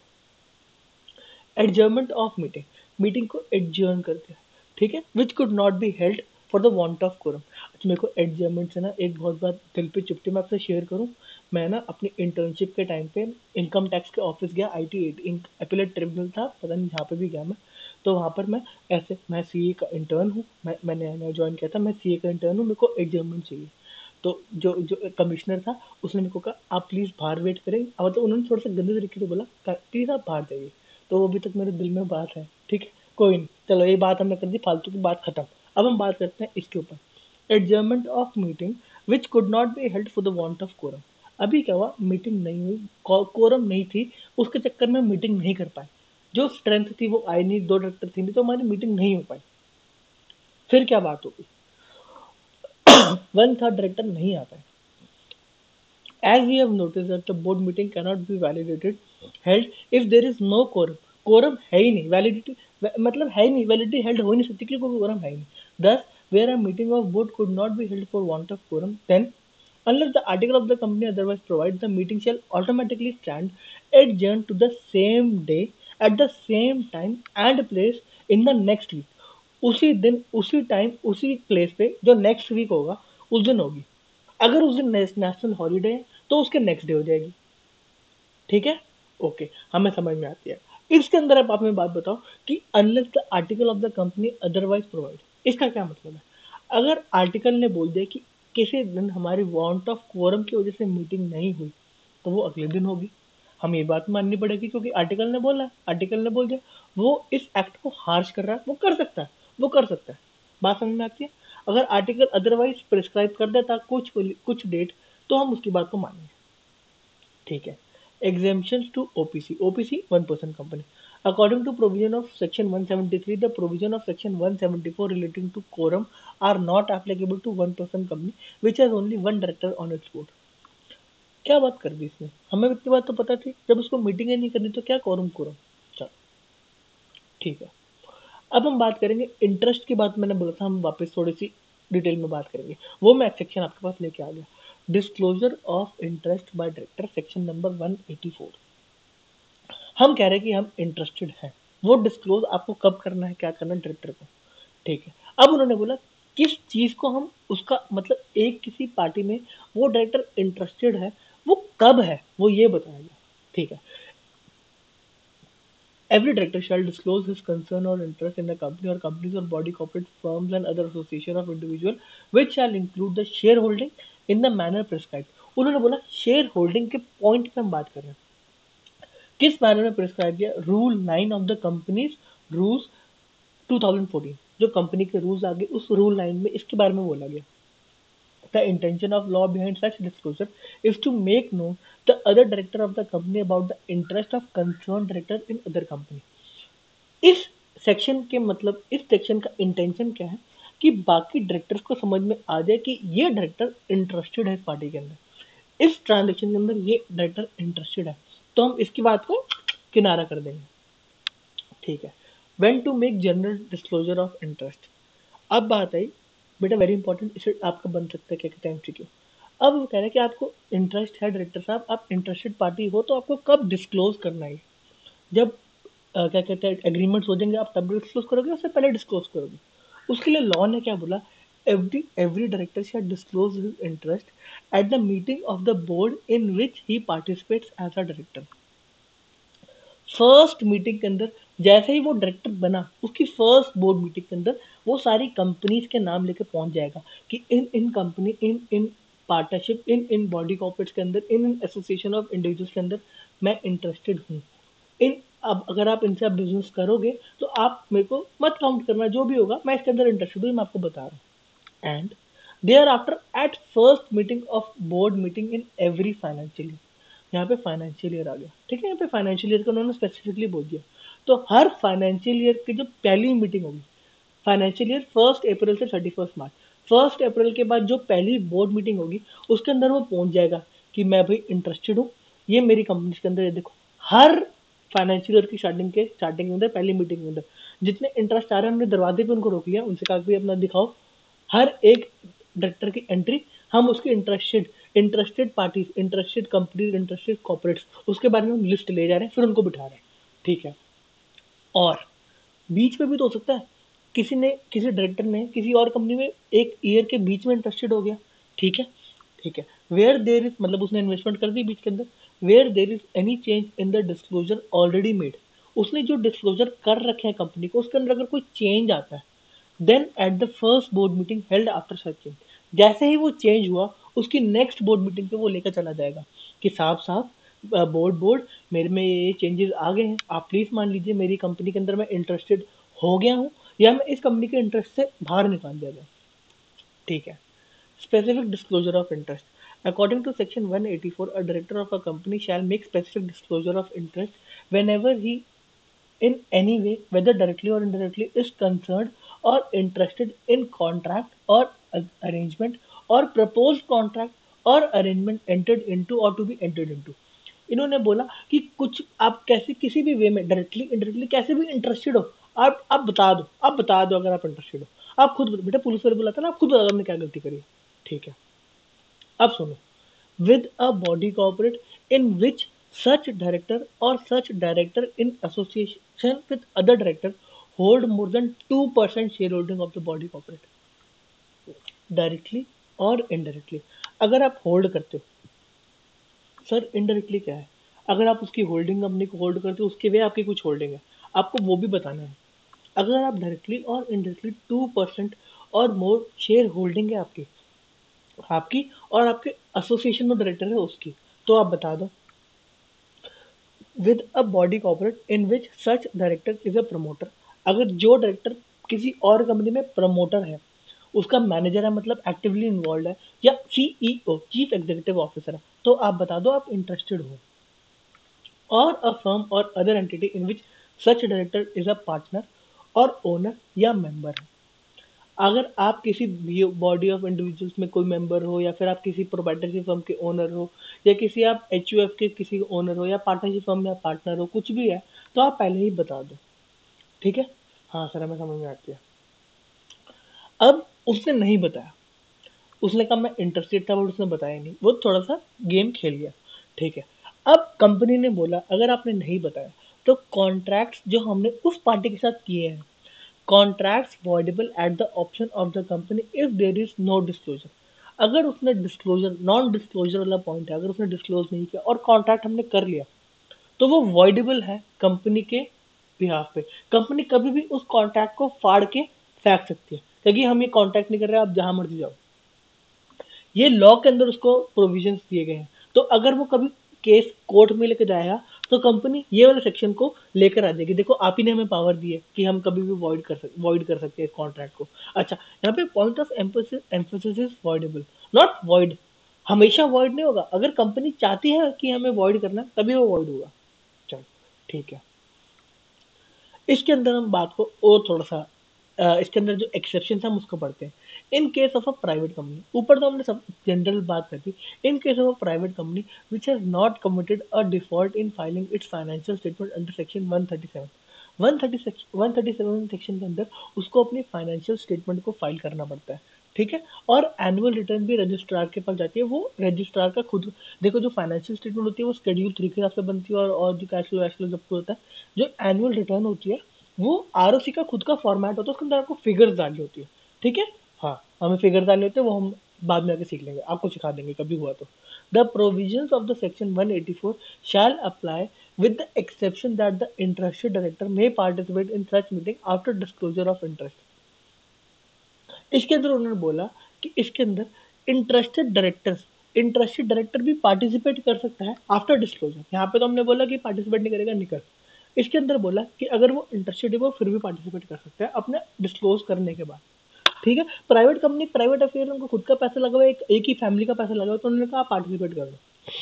एडजर्नमेंट ऑफ मीटिंग, मीटिंग को एडजर्न कर दिया, ठीक है, which could not be held for the want of quorum. अच्छा मेरे को एडजर्नमेंट से ना एक बहुत बात दिल पे चुपती मैं आपसे शेयर करूं। मैं ना अपनी इंटर्नशिप के टाइम पे इनकम टैक्स के ऑफिस गया, IT एपिलेट ट्रिब्यूनल था, पता नहीं जहाँ पे भी गया मैं, तो वहाँ पर मैं CA का इंटर्न हूँ, मैंने नया ज्वाइन किया था, मैं CA का इंटर्न हूँ, मेरे को एडजर्नमेंट चाहिए। तो जो जो कमिश्नर था उसने मेरे को कहा आप प्लीज़ बाहर वेट करें, और तो उन्होंने थोड़ा सा गंदे तरीके से बोला प्लीज़ आप बाहर जाइए, तो वो अभी तक मेरे दिल में बात है, ठीक है। कोई नहीं, चलो ये बात हमने कर दी, फालतू की बात खत्म। अब हम बात करते हैं इसके ऊपर, adjournment of meeting which could not be held for the want of quorum. अभी क्या हुआ, मीटिंग नहीं हुई, कोरम नहीं थी, उसके चक्कर में मीटिंग नहीं कर पाए, जो स्ट्रेंथ थी वो आई नहीं, 2 डायरेक्टर थी नहीं, तो हमारी मीटिंग नहीं हो पाई। फिर क्या बात होगी, 1/3 डायरेक्टर नहीं आ पाए। As we have noticed that the board meeting cannot be validated held if there is no quorum। quorum है ही नहीं, validity मतलब है ही नहीं, validity held हो ही नहीं सकती क्योंकि quorum है ही नहीं। Thus, where a meeting of board could not be held for want of quorum, then unless the article of the company otherwise provides, the meeting shall automatically stand adjourned to the same day at the same time and place in the next week। उसी दिन उसी टाइम उसी प्लेस पे जो नेक्स्ट वीक होगा उस दिन होगी। अगर उस दिन नेशनल हॉलीडे है तो उसके नेक्स्ट डे हो जाएगी, ठीक है, ओके, हमें समझ में आती है। इसके अंदर अब आप हमें बात बताओ कि unless the article of the company otherwise provide, इसका क्या मतलब है। अगर आर्टिकल ने बोल दिया कि किसी दिन हमारी वांट ऑफ क्वोरम की वजह से मीटिंग नहीं हुई तो वो अगले दिन होगी, हम ये बात माननी पड़ेगी क्योंकि आर्टिकल ने बोला है, आर्टिकल ने बोल दिया, वो इस एक्ट को हार्श कर रहा है, वो कर सकता है, वो कर सकता है। बात समझ में आती है। अगर आर्टिकल अदरवाइज प्रिस्क्राइब कर देता कुछ कुछ डेट तो हम उसकी बात को मानेंगे, ठीक है। Exemptions to OPC, OPC 1% company, according to provision of section 173, the provision of section 174 relating to quorum are not applicable to 1% company which has only one director on its board। क्या बात कर दी इसने, हमें इतनी बात तो पता थी, जब उसको मीटिंग ही नहीं करनी तो क्या quorum quorum। चलो ठीक है, अब हम बात करेंगे इंटरेस्ट की बात, मैंने बोला था हम वापस थोड़ी सी डिटेल में बात करेंगे, वो मैं सेक्शन आपके पास लेके आ गया। Disclosure of interest by director, section number 184। हम कह रहे हैं कि हम इंटरेस्टेड हैं, वो डिस्क्लोज आपको कब करना है, क्या करना है, डायरेक्टर को। ठीक है, अब उन्होंने बोला किस चीज को हम उसका मतलब एक किसी पार्टी में वो डायरेक्टर इंटरेस्टेड है वो कब है, वो ये बताएगा। ठीक है, every director shall disclose his concern or interest in the company or companies or body corporate firms and other association of individual which shall include the shareholding in the manner prescribed। उन्होंने बोला शेयर होल्डिंग के पॉइंट पे हम बात कर रहे हैं, किस मैनर में प्रिस्क्राइब किया, rule 9 of the companies rules 2014, जो कंपनी के रूल्स आगे उस रूल 9 में इसके बारे में बोला गया। The intention of law behind such disclosure is to make known the other director of the company about the interest of concerned director in other company। इस सेक्शन के मतलब इस सेक्शन का इंटेंशन क्या है कि बाकी डायरेक्टर्स को समझ में आ जाए कि ये डायरेक्टर इंटरेस्टेड है इस पार्टी के अंदर, इस ट्रांजेक्शन के अंदर ये डायरेक्टर इंटरेस्टेड है, तो हम इसकी बात को किनारा कर देंगे। ठीक है, when to make general disclosure of interest. अब बात आई बेटा वेरी इंपॉर्टेंट, इसे आपका बन सकता है क्या कहते हैं एमसीक्यू। अब वो कह रहे हैं कि आपको इंटरेस्ट है डायरेक्टर साहब, आप इंटरेस्टेड पार्टी हो, तो आपको कब डिस्क्लोज करना है, जब क्या कहते हैं एग्रीमेंट्स हो जाएंगे आप तब डिस्क्लोज करोगे, उससे पहले डिस्क्लोज करोगे। उसके लिए लॉ ने क्या बोला, every director shall disclose his interest at the meeting of the board in which he participates as a director. First meeting के अंदर जैसे ही वो डायरेक्टर बना, उसकी फर्स्ट बोर्ड मीटिंग के अंदर वो सारी कंपनीज के नाम लेके पहुंच जाएगा कि in in company, in in partnership, in in body corporates के अंदर, in in association of individuals के अंदर मैं इंटरेस्टेड हूँ। इन अब अगर आप इनसे आप बिजनेस करोगे तो आप मेरे को मत काउंट करना, जो भी होगा मैं इसके अंदर इंटरेस्टेड हूँ, मैं आपको बता रहा हूँ। And thereafter at first meeting of board meeting in every financial year, यहाँ पे फाइनेंशियल ईयर आ गया। ठीक है, यहाँ पे फाइनेंशियल ईयर का उन्होंने स्पेसिफिकली बोल दिया, तो हर फाइनेंशियल ईयर की जो पहली मीटिंग होगी, फाइनेंशियल ईयर 1 अप्रैल से 31 मार्च, 1 अप्रैल के बाद जो पहली बोर्ड मीटिंग होगी उसके अंदर वो पहुंच जाएगा कि मैं भाई इंटरेस्टेड हूँ, ये मेरी कंपनी के अंदर, ये देखो। हर फाइनेंशियल ईयर की स्टार्टिंग के अंदर पहली मीटिंग के अंदर जितने इंटरेस्ट आ रहे हैं हमने दरवाजे पे उनको रोक लिया, उनसे कहा कि अपना दिखाओ हर एक डायरेक्टर की एंट्री, हम उसके interested interested parties, interested companies, interested corporates, उसके बारे में हम लिस्ट ले जा रहे हैं, फिर उनको बिठा रहे हैं। ठीक है, और बीच में भी तो हो सकता है किसी डायरेक्टर ने किसी और कंपनी में एक ईयर के बीच में इंटरेस्टेड हो गया। ठीक है, ठीक है, वेयर देर इज मतलब उसने इन्वेस्टमेंट कर दी बीच के अंदर, where there is any change in the disclosure already made, उसने जो डिस्क्लोजर कर रखे हैं कंपनी को उसके अंदर अगर कोई चेंज आता है, then at the first board meeting held after such change, जैसे ही वो चेंज हुआ उसकी नेक्स्ट बोर्ड मीटिंग पे वो लेकर चला जाएगा कि साहब साहब, बोर्ड मेरे में ये चेंजेस आ गए हैं, आप प्लीज मान लीजिए मेरी कंपनी के अंदर मैं इंटरेस्टेड हो गया हूँ या मैं इस कंपनी के इंटरेस्ट से बाहर निकाल दिया गया। ठीक है, specific disclosure of interest, according to section 184 a director of a company shall make specific disclosure of interest whenever he in any way whether directly or indirectly is concerned or interested in contract or arrangement or proposed contract or arrangement entered into or to be entered into। इन्होंने बोला कि कुछ आप कैसे किसी भी वे में डायरेक्टली इंडायरेक्टली कैसे भी इंटरेस्टेड हो, आप बता दो, आप बता दो अगर आप इंटरेस्टेड हो, आप खुद बेटा पुलिस वाले बुलाता ना, आप खुद बता दो आपने क्या गलती करी है। ठीक है, अब सुनो, with a body corporate in which such director or such director in association with other director hold more than 2% shareholding of the body corporate, directly or indirectly. अगर आप होल्ड करते हो, सर इनडायरेक्टली क्या है, अगर आप उसकी होल्डिंग कंपनी को होल्ड करते हो उसके वे आपकी कुछ होल्डिंग है, आपको वो भी बताना है। अगर आप डायरेक्टली और इनडायरेक्टली 2% और मोर शेयर होल्डिंग है आपकी आपकी और आपके एसोसिएशन में डायरेक्टर है उसकी, तो आप बता दो। With a body corporate in which such director is a promoter, अगर जो डायरेक्टर किसी और कंपनी में प्रमोटर है, उसका मैनेजर है मतलब एक्टिवली इन्वॉल्व है, या सीईओ चीफ एग्जीक्यूटिव ऑफिसर है, तो आप बता दो आप इंटरेस्टेड हो। Or a firm or other entity in which such director is a partner or owner या मेंबर है, अगर आप किसी बॉडी ऑफ इंडिविजुअल्स में कोई मेंबर हो या फिर आप किसी प्रोप्राइटरशिप फर्म के ओनर हो या किसी आप एचयूएफ के किसी ओनर हो या पार्टनरशिप फर्म में पार्टनर हो, कुछ भी है, तो आप पहले ही बता दो। ठीक है, हाँ सर हमें समझ में आती है। अब उसने नहीं बताया, उसने कहा मैं इंटरेस्टेड था बट उसने बताया नहीं, वो थोड़ा सा गेम खेल गया। ठीक है, अब कंपनी ने बोला अगर आपने नहीं बताया तो कॉन्ट्रैक्ट्स जो हमने उस पार्टी के साथ किए हैं, contracts voidable at the option of the company if there is no disclosure. अगर उसने डिस्क्लोजर, नॉन डिस्क्लोजर वाला पॉइंट है, अगर उसने डिस्क्लोज नहीं किया और कॉन्ट्रैक्ट हमने कर लिया तो वो वॉइडेबल है कंपनी के बिहाफ पे। कंपनी कभी भी उस कॉन्ट्रैक्ट को फाड़ के फेंक सकती है, क्योंकि हम ये कॉन्ट्रैक्ट नहीं कर रहे, आप जहां मर्जी जाओ। ये लॉ के अंदर उसको प्रोविजंस दिए गए हैं। तो अगर वो कभी केस कोर्ट में लेके जाएगा तो कंपनी ये वाले सेक्शन को लेकर आ जाएगी, देखो आप ही ने हमें पावर दी है कि हम कभी भी वॉइड कर सकते हैं इस कॉन्ट्रैक्ट को। अच्छा, यहाँ पे point of emphasis is voidable, not void. हमेशा वॉइड नहीं होगा, अगर कंपनी चाहती है कि हमें वॉइड करना तभी वो वॉइड होगा। चलो ठीक है, इसके अंदर हम बात को और थोड़ा सा इसके अंदर जो एक्सेप्शन हम उसको पढ़ते हैं। In case of a private company, ऊपर तो हमने सब जनरल बात कर दी। In case of a private company which has not committed a default in filing its financial statement under section 137, 137 section के अंदर उसको अपनी फाइनेंशियल स्टेटमेंट को फाइल करना पड़ता है। ठीक है, और एनुअल रिटर्न भी रजिस्ट्रार के पास जाती है, वो रजिस्ट्रार का खुद, देखो जो फाइनेंशियल स्टेटमेंट होती है वो शेड्यूल 3 के हिसाब से बनती है, और जो कैश फ्लो वैश फ्लो जब होता है, जो एनुअल रिटर्न होती है वो आरओसी का खुद का फॉर्मेट होता है, उसके अंदर आपको फिगर्स डालनी होती है। ठीक है, हाँ हमें फिगर्स डालने होते हैं, वो हम बाद में आके सीख लेंगे, आपको सिखा देंगे कभी हुआ तो। The provisions of the section 184 shall apply with the exception that the interested director may participate in such meeting after disclosure of interest। इसके अंदर उन्होंने बोला कि इसके अंदर इंटरेस्टेड डायरेक्टर भी पार्टिसिपेट कर सकता है आफ्टर डिस्क्लोजर। यहाँ पे तो हमने बोला कि पार्टिसिपेट नहीं करेगा, निकल। इसके अंदर बोला कि अगर वो इंटरेस्टेड है वो फिर भी पार्टिसिपेट कर सकता है अपने डिस्क्लोज करने के बाद। ठीक है, प्राइवेट कंपनी, प्राइवेट अफेयर, उनको खुद का पैसा लगा हुआ है, एक ही फैमिली का पैसा लगा हुआ है, तो उन्होंने कहा पार्टिसिपेट कर लो।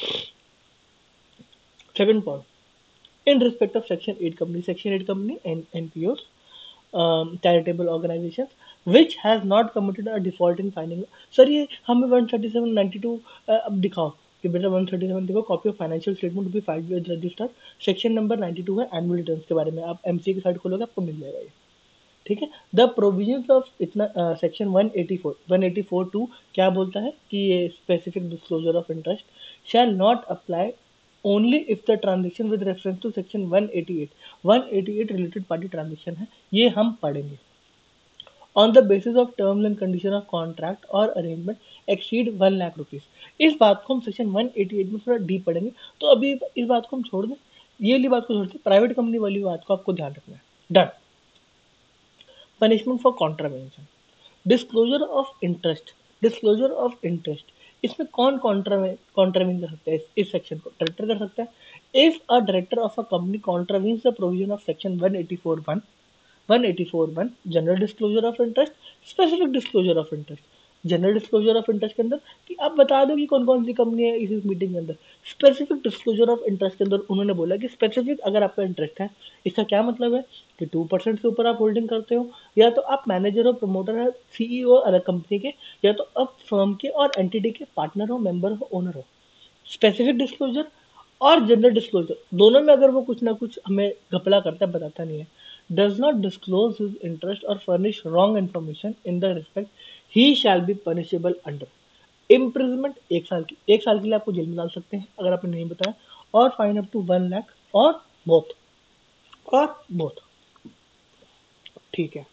Second point, in respect of section 8 company, section 8 company and NPOs, charitable organizations which has not committed a default in filing। Sir ये हमें 13792 अब दिखाओ कि बेटा 137 देखो, कॉपी ऑफ फाइनेंशियल स्टेटमेंट भी filed with register, section number 92 है एनुअल रिटर्न्स के बारे में, आप एमसीए की साइट खोलोगे आपको मिल जाएगा ये। ठीक है, द प्रोविजंस ऑफ इतना सेक्शन 184 टू क्या बोलता है कि ये specific disclosure of interest shall not apply only if the transaction with reference to section 188 related party transaction है, ये हम पढ़ेंगे। On the basis of terms and condition of contract or arrangement exceed 1 lakh rupees. इस बात को हम सेक्शन 188 में थोड़ा डीप पढ़ेंगे, तो अभी इस बात को हम छोड़ दें, ये वाली बात को छोड़ दें, प्राइवेट कंपनी वाली बात को आपको ध्यान रखना है। Done. Punishment for contravention, disclosure of interest, disclosure of interest, इसमें कौन कॉन्ट्रावेन कर सकता है इस सेक्शन को? डायरेक्टर कर सकता है। If a director of a company contravenes the provision of section 184(1) general disclosure of interest, specific disclosure of interest. General disclosure of interest के अंदर कि आप बता दो कि कौन कौन सी कंपनी है इस मीटिंग के अंदर। स्पेसिफिक डिस्क्लोजर ऑफ इंटरेस्ट के अंदर उन्होंने बोला कि स्पेसिफिक अगर आपका इंटरेस्ट है, इसका क्या मतलब है कि 2% से ऊपर आप होल्डिंग करते हो, या तो आप मैनेजर हो, प्रमोटर है, सीईओ अलग कंपनी के, या तो आप फर्म के और एंटिटी के पार्टनर हो, मेंबर हो, ओनर हो। स्पेसिफिक डिस्क्लोजर और जनरल डिस्क्लोजर दोनों में अगर वो कुछ ना कुछ हमें घपला करता है, बताता नहीं है, does not disclose his interest or furnish wrong information in the respect, he shall be punishable under imprisonment 1 साल की, 1 साल के लिए आपको जेल में डाल सकते हैं अगर आपने नहीं बताया, और फाइन अप टू 1 लाख, और बोथ, और बोथ। ठीक है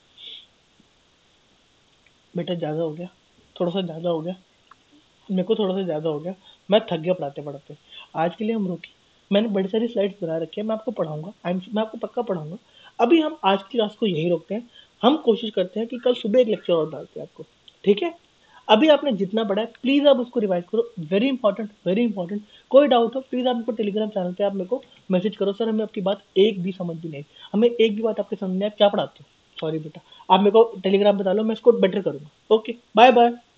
बेटा, ज़्यादा हो गया, थोड़ा सा ज़्यादा हो गया, मेरे को थोड़ा सा ज़्यादा हो गया, मैं थक गया पढ़ाते पढ़ाते। आज के लिए हम रोकी, मैंने बड़ी सारी स्लाइड्स बना रखी है, मैं आपको पढ़ाऊंगा, मैं आपको पक्का पढ़ाऊंगा। अभी हम आज की क्लास को यही रोकते हैं, हम कोशिश करते हैं कि कल सुबह एक लेक्चर और डालते हैं आपको। ठीक है, अभी आपने जितना पढ़ा है प्लीज़ आप उसको रिवाइज करो, वेरी इंपॉर्टेंट, वेरी इंपॉर्टेंट। कोई डाउट हो प्लीज़ आप मेरे को टेलीग्राम चैनल पे आप मेरे को मैसेज करो, सर हमें आपकी बात एक भी समझ भी नहीं, हमें एक भी बात आपके समझ में आया, क्या पढ़ाते हो, सॉरी बेटा, आप मेरे को टेलीग्राम बता लो, मैं इसको बेटर करूँगा। Okay, bye bye.